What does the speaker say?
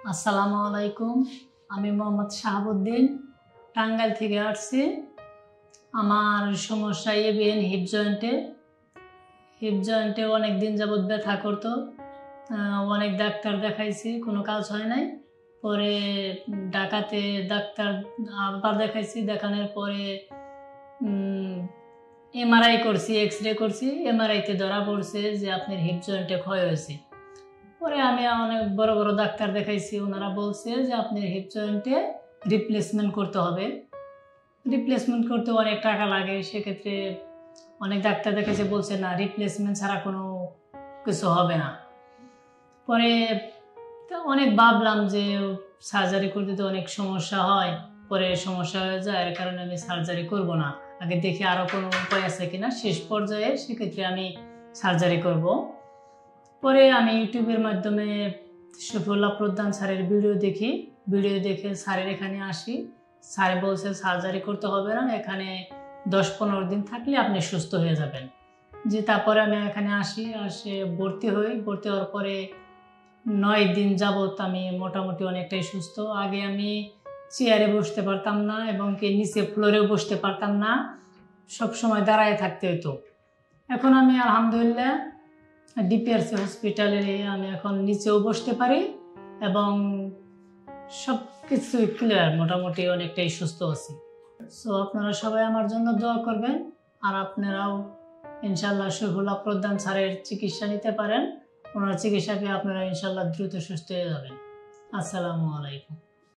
আসসালামু আলাইকুম। আমি মোহাম্মদ শাহাবুদ্দিন টাঙ্গাইল থেকে আসছি। আমার সমস্যা AVN হিপ জয়েন্টে অনেক দিন যাবৎ ব্যথা করতো। অনেক ডাক্তার দেখাইছি, কোনো কাজ হয় নাই। পরে ঢাকাতে ডাক্তার আবার দেখাইছি, দেখানোর পরে MRI করছি, এক্সরে করছি। MRI-তে ধরা পড়ছে যে আপনার হিপ জয়েন্টে ক্ষয় হয়েছে। পরে আমি অনেক বড় বড় ডাক্তার দেখাইছি, ওনারা বলছে যে আপনার হিপ জয়েন্টে রিপ্লেসমেন্ট করতে হবে। রিপ্লেসমেন্ট করতে অনেক টাকা লাগে, সেক্ষেত্রে অনেক ডাক্তার দেখাইছে, বলছে না, রিপ্লেসমেন্ট ছাড়া কোনো কিছু হবে না। পরে অনেক ভাবলাম যে সার্জারি করতে তো অনেক সমস্যা হয়, পরে সমস্যা হয়ে যায়, এর কারণে আমি সার্জারি করব না, আগে দেখি আরও কোনো উপায় আছে কিনা, শেষ পর্যায়ে সেক্ষেত্রে আমি সার্জারি করব। পরে আমি ইউটিউবের মাধ্যমে শফিউল্লাহ প্রধান স্যারের ভিডিও দেখে স্যারের এখানে আসি। স্যার বলছে সার্জারি করতে হবে না, এখানে 10-15 দিন থাকলে আপনি সুস্থ হয়ে যাবেন। তারপরে আমি এখানে আসে ভর্তি হওয়ার পরে 9 দিন যাবৎ আমি মোটামুটি অনেকটাই সুস্থ। আগে আমি চেয়ারে বসতে পারতাম না, এবং নিচে ফ্লোরেও বসতে পারতাম না, সবসময় দাঁড়ায় থাকতে হতো। এখন আমি আলহামদুলিল্লাহ DPRC হসপিটালে আমি এখন নিচেও বসতে পারি, এবং সব কিছুই ক্লিয়ার, মোটামুটি অনেকটাই সুস্থ আছি। সো আপনারা সবাই আমার জন্য দোয়া করবেন, আর আপনারাও ইনশাল্লাহ শফিউল্লাহ প্রধান স্যারের চিকিৎসা নিতে পারেন। ওনার চিকিৎসা পেয়ে আপনারা ইনশাল্লাহ দ্রুত সুস্থ হয়ে যাবেন। আসসালামু আলাইকুম।